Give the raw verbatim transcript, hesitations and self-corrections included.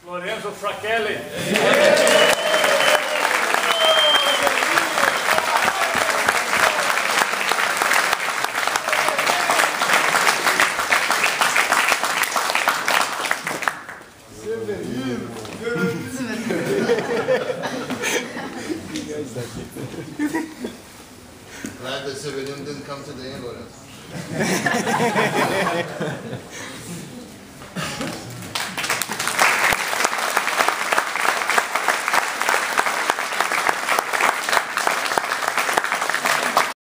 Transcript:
Lorenzo Fraquelli. Glad that Severin didn't come to the end, Lorenzo.